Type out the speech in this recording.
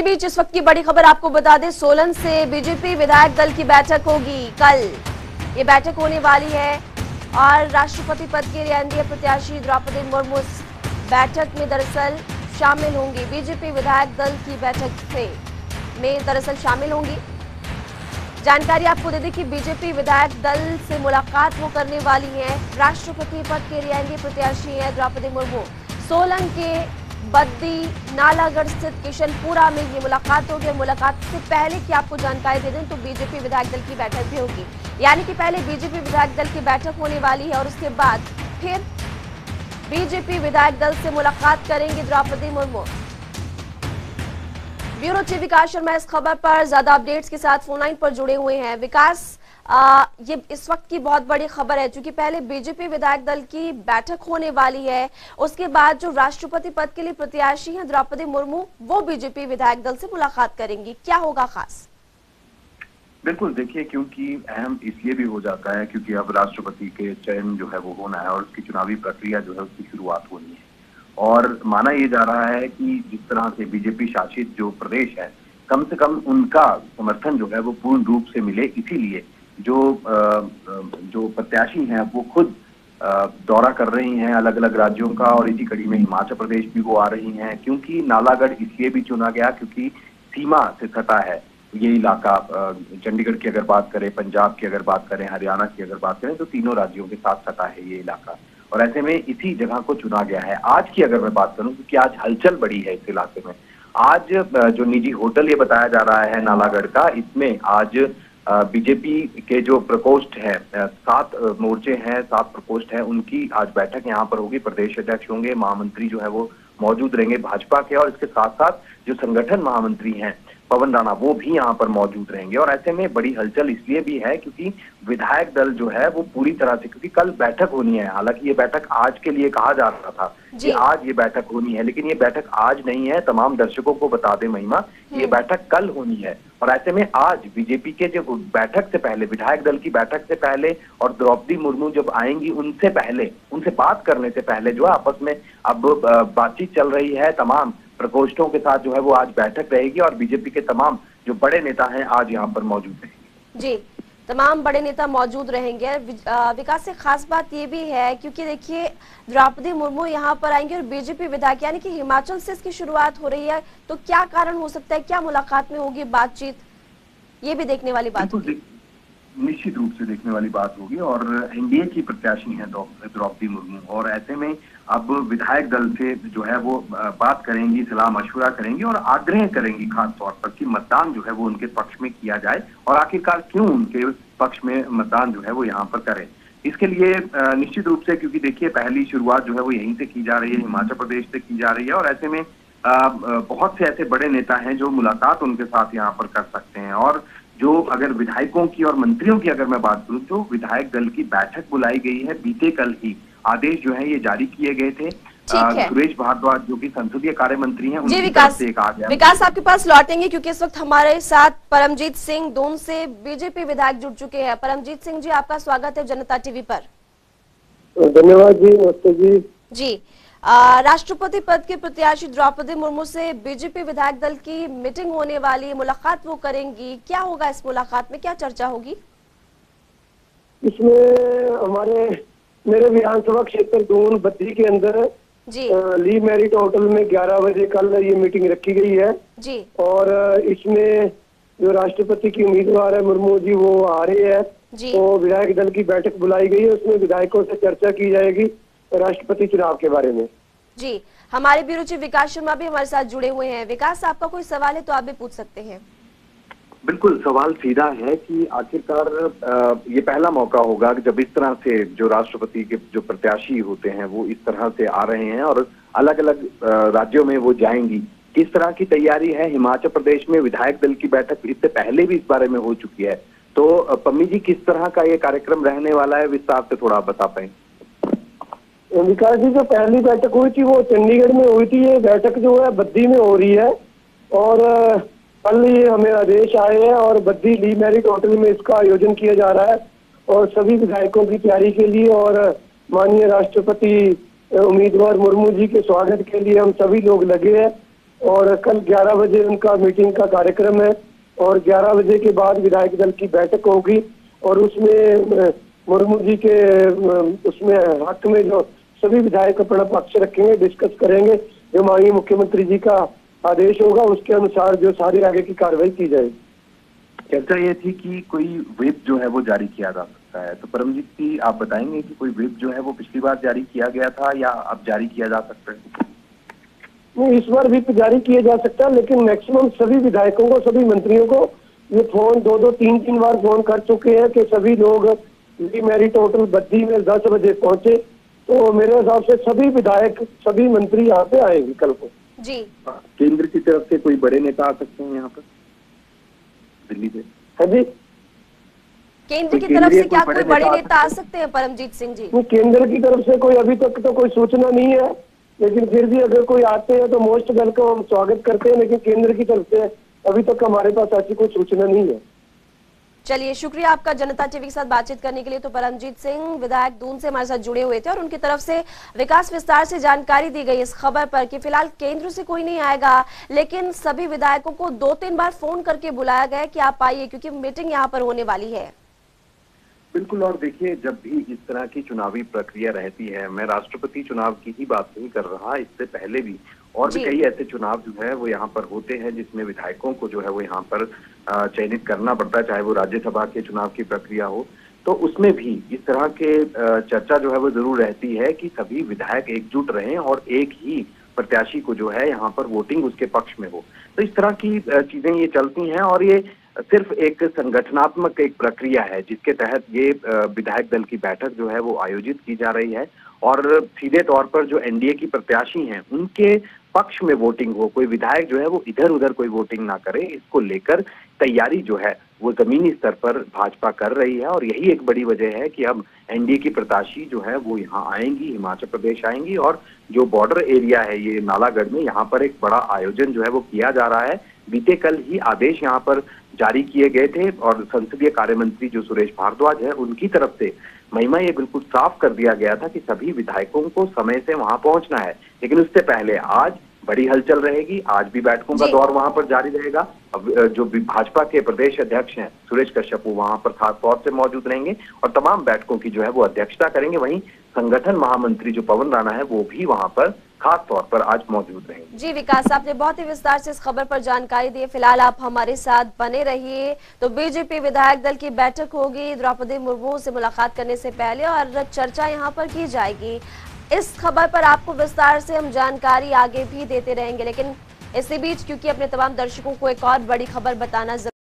इसी बीच इस वक्त की बड़ी खबर आपको बता दें, सोलन से बीजेपी विधायक दल की बैठक होगी कल। ये बैठक होने वाली है और राष्ट्रपति पद के लिए एनडीए प्रत्याशी द्रौपदी मुर्मू बैठक में दरअसल शामिल होंगी। बीजेपी विधायक दल की बैठक में दरअसल शामिल होंगी। जानकारी आपको दे दें कि बीजेपी विधायक दल से मुलाकात वो करने वाली है। राष्ट्रपति पद के लिए एनडीए प्रत्याशी है द्रौपदी मुर्मू। सोलन के बद्दी नालागढ़ स्थित किशनपुरा में ये मुलाकात होगी। मुलाकात से पहले की आपको जानकारी दे दें तो बीजेपी विधायक दल की बैठक भी होगी, यानी कि पहले बीजेपी विधायक दल की बैठक होने वाली है और उसके बाद फिर बीजेपी विधायक दल से मुलाकात करेंगे द्रौपदी मुर्मू। ब्यूरो चीफ विकास शर्मा इस खबर पर ज्यादा अपडेट्स के साथ फोन लाइन पर जुड़े हुए हैं। विकास, ये इस वक्त की बहुत बड़ी खबर है क्योंकि पहले बीजेपी विधायक दल की बैठक होने वाली है, उसके बाद जो राष्ट्रपति पद के लिए प्रत्याशी हैं द्रौपदी मुर्मू वो बीजेपी विधायक दल से मुलाकात करेंगी। क्या होगा खास? बिल्कुल, देखिए, क्योंकि अहम इसलिए भी हो जाता है क्योंकि अब राष्ट्रपति के चयन जो है वो होना है और उसकी चुनावी प्रक्रिया जो है उसकी शुरुआत होनी है। और माना ये जा रहा है कि जिस तरह से बीजेपी शासित जो प्रदेश है, कम से कम उनका समर्थन जो है वो पूर्ण रूप से मिले, इसीलिए जो प्रत्याशी हैं वो खुद दौरा कर रही हैं अलग अलग राज्यों का और इसी कड़ी में हिमाचल प्रदेश भी वो आ रही हैं। क्योंकि नालागढ़ इसलिए भी चुना गया क्योंकि सीमा से सटा है ये इलाका। चंडीगढ़ की अगर बात करें, पंजाब की अगर बात करें, हरियाणा की अगर बात करें तो तीनों राज्यों के साथ सटा है ये इलाका और ऐसे में इसी जगह को चुना गया है। आज की अगर मैं बात करूं क्योंकि आज हलचल बड़ी है इस इलाके में। आज जो निजी होटल ये बताया जा रहा है नालागढ़ का, इसमें आज बीजेपी के जो प्रकोष्ठ है, 7 मोर्चे हैं, 7 प्रकोष्ठ हैं, उनकी आज बैठक यहाँ पर होगी। प्रदेश अध्यक्ष होंगे, महामंत्री जो है वो मौजूद रहेंगे भाजपा के और इसके साथ साथ जो संगठन महामंत्री हैं पवन राणा वो भी यहाँ पर मौजूद रहेंगे। और ऐसे में बड़ी हलचल इसलिए भी है क्योंकि विधायक दल जो है वो पूरी तरह से, क्योंकि कल बैठक होनी है, हालांकि ये बैठक आज के लिए कहा जा रहा था कि आज ये बैठक होनी है, लेकिन ये बैठक आज नहीं है। तमाम दर्शकों को बता दें महिमा, ये बैठक कल होनी है। और ऐसे में आज बीजेपी के जो बैठक से पहले, विधायक दल की बैठक से पहले और द्रौपदी मुर्मू जब आएंगी उनसे पहले, उनसे बात करने से पहले जो है आपस में अब बातचीत चल रही है। तमाम प्रकोष्ठों के साथ जो है वो आज बैठक रहेगी और बीजेपी के तमाम जो बड़े नेता हैं आज यहाँ पर मौजूद रहेंगे। जी, तमाम बड़े नेता मौजूद रहेंगे। विकास से खास बात ये भी है क्योंकि देखिए द्रौपदी मुर्मू यहाँ पर आएंगे और बीजेपी विधायक, यानी कि हिमाचल से इसकी शुरुआत हो रही है, तो क्या कारण हो सकता है, क्या मुलाकात में होगी बातचीत, ये भी देखने वाली बात होगी। निश्चित रूप से देखने वाली बात होगी और एनडीए की प्रत्याशी हैं द्रौपदी मुर्मू और ऐसे में अब विधायक दल से जो है वो बात करेंगी, सलाह मशवरा करेंगी और आग्रह करेंगी खास तौर पर कि मतदान जो है वो उनके पक्ष में किया जाए और आखिरकार क्यों उनके पक्ष में मतदान जो है वो यहाँ पर करें। इसके लिए निश्चित रूप से, क्योंकि देखिए पहली शुरुआत जो है वो यहीं से की जा रही है, हिमाचल प्रदेश से की जा रही है और ऐसे में बहुत से ऐसे बड़े नेता हैं जो मुलाकात उनके साथ यहाँ पर कर सकते हैं। और जो अगर विधायकों की और मंत्रियों की अगर मैं बात करूं तो विधायक दल की बैठक बुलाई गई है। बीते कल ही आदेश जो है ये जारी किए गए थे। सुरेश भारद्वाज जो कि संसदीय कार्य मंत्री हैं, जी विकास आपके पास लौटेंगे क्योंकि इस वक्त हमारे साथ परमजीत सिंह दून से बीजेपी विधायक जुड़ चुके हैं। परमजीत सिंह जी, आपका स्वागत है जनता टीवी पर। धन्यवाद जी, नमस्ते जी। जी, राष्ट्रपति पद के प्रत्याशी द्रौपदी मुर्मू से बीजेपी विधायक दल की मीटिंग होने वाली, मुलाकात वो करेंगी, क्या होगा इस मुलाकात में, क्या चर्चा होगी? इसमें मेरे विधानसभा क्षेत्र दून बद्दी के अंदर जी ली मेरिट होटल में 11 बजे कल ये मीटिंग रखी गई है जी। और इसमें जो राष्ट्रपति की उम्मीदवार है मुर्मू जी वो आ रहे हैं, तो विधायक दल की बैठक बुलाई गई है, उसमें विधायकों से चर्चा की जाएगी राष्ट्रपति चुनाव के बारे में। जी, हमारे ब्यूरो चीफ विकास शर्मा भी हमारे साथ जुड़े हुए हैं। विकास, आपका कोई सवाल है तो आप भी पूछ सकते हैं। बिल्कुल, सवाल सीधा है कि आखिरकार ये पहला मौका होगा जब इस तरह से जो राष्ट्रपति के जो प्रत्याशी होते हैं वो इस तरह से आ रहे हैं और अलग अलग राज्यों में वो जाएंगी। किस तरह की तैयारी है? हिमाचल प्रदेश में विधायक दल की बैठक इससे पहले भी इस बारे में हो चुकी है, तो पम्मी जी किस तरह का ये कार्यक्रम रहने वाला है, विस्तार से थोड़ा बता पाए। विकास जी, जो पहली बैठक हुई थी वो चंडीगढ़ में हुई थी, ये बैठक जो है बद्दी में हो रही है और कल ये हमें आदेश आए हैं और बद्दी ली मेरिट होटल में इसका आयोजन किया जा रहा है और सभी विधायकों की तैयारी के लिए और माननीय राष्ट्रपति उम्मीदवार मुर्मू जी के स्वागत के लिए हम सभी लोग लगे हैं और कल 11 बजे उनका मीटिंग का कार्यक्रम है और 11 बजे के बाद विधायक दल की बैठक होगी और उसमें मुर्मू जी के उसमें हक में जो सभी विधायक अपना पक्ष रखेंगे, डिस्कस करेंगे। जो माननीय मुख्यमंत्री जी का आदेश होगा उसके अनुसार जो सारी आगे की कार्रवाई की जाएगी। चर्चा ये थी कि कोई व्हिप जो है वो जारी किया जा सकता है, तो परमजीत जी आप बताएंगे कि कोई व्हिप जो है वो पिछली बार जारी किया गया था या अब जारी किया जा सकता है? नहीं, इस बार व्हिप जारी किया जा सकता है, लेकिन मैक्सिमम सभी विधायकों को, सभी मंत्रियों को ये फोन 2-2, 3-3 बार फोन कर चुके हैं कि सभी लोग ली मैरिट होटल बद्दी में 10 बजे पहुंचे। तो मेरे हिसाब से सभी विधायक, सभी मंत्री यहाँ पे आएंगे कल को। जी, केंद्र की तरफ से कोई बड़े नेता आ सकते हैं यहाँ पर दिल्ली से? हाँ जी, केंद्र की तरफ से क्या कोई बड़े नेता आ सकते हैं परमजीत सिंह जी? केंद्र की तरफ से कोई अभी तक तो कोई सूचना नहीं है, लेकिन फिर भी अगर कोई आते हैं तो मोस्ट वेलकम, हम स्वागत करते हैं। लेकिन केंद्र की तरफ से अभी तक हमारे पास ऐसी कोई सूचना नहीं है। चलिए, शुक्रिया आपका जनता टीवी के साथ बातचीत करने के लिए। तो परमजीत सिंह विधायक दून से हमारे साथ जुड़े हुए थे और उनकी तरफ से विकास विस्तार से जानकारी दी गई इस खबर पर कि फिलहाल केंद्र से कोई नहीं आएगा, लेकिन सभी विधायकों को 2-3 बार फोन करके बुलाया गया कि आप आइए क्योंकि मीटिंग यहाँ पर होने वाली है। बिल्कुल, और देखिए जब भी इस तरह की चुनावी प्रक्रिया रहती है, मैं राष्ट्रपति चुनाव की ही बात नहीं कर रहा, इससे पहले भी और भी कई ऐसे चुनाव जो है वो यहाँ पर होते हैं जिसमें विधायकों को जो है वो यहाँ पर चयनित करना पड़ता है, चाहे वो राज्यसभा के चुनाव की प्रक्रिया हो। तो उसमें भी इस तरह के चर्चा जो है वो जरूर रहती है कि सभी विधायक एकजुट रहें और एक ही प्रत्याशी को जो है यहाँ पर वोटिंग उसके पक्ष में हो। तो इस तरह की चीजें ये चलती हैं और ये सिर्फ एक संगठनात्मक एक प्रक्रिया है जिसके तहत ये विधायक दल की बैठक जो है वो आयोजित की जा रही है और सीधे तौर पर जो एनडीए की प्रत्याशी हैं उनके पक्ष में वोटिंग हो, कोई विधायक जो है वो इधर उधर कोई वोटिंग ना करे, इसको लेकर तैयारी जो है वो जमीनी स्तर पर भाजपा कर रही है। और यही एक बड़ी वजह है कि अब एनडीए की प्रत्याशी जो है वो यहाँ आएंगी, हिमाचल प्रदेश आएंगी और जो बॉर्डर एरिया है ये नालागढ़ में, यहाँ पर एक बड़ा आयोजन जो है वो किया जा रहा है। बीते कल ही आदेश यहाँ पर जारी किए गए थे और संसदीय कार्य मंत्री जो सुरेश भारद्वाज है उनकी तरफ से महिमा ये बिल्कुल साफ कर दिया गया था कि सभी विधायकों को समय से वहां पहुंचना है। लेकिन उससे पहले आज बड़ी हलचल रहेगी, आज भी बैठकों का दौर वहां पर जारी रहेगा। अब जो भाजपा के प्रदेश अध्यक्ष हैं सुरेश कश्यप वहां पर खास तौर से मौजूद रहेंगे और तमाम बैठकों की जो है वो अध्यक्षता करेंगे। वहीं संगठन महामंत्री जो पवन राणा है वो भी वहां पर खास तौर पर आज मौजूद रहेंगे। जी विकास, आपने बहुत ही विस्तार से इस खबर पर जानकारी दी। फिलहाल आप हमारे साथ बने रहिए। तो बीजेपी विधायक दल की बैठक होगी द्रौपदी मुर्मू से मुलाकात करने से पहले और चर्चा यहां पर की जाएगी। इस खबर पर आपको विस्तार से हम जानकारी आगे भी देते रहेंगे, लेकिन इसी बीच क्योंकि अपने तमाम दर्शकों को एक और बड़ी खबर बताना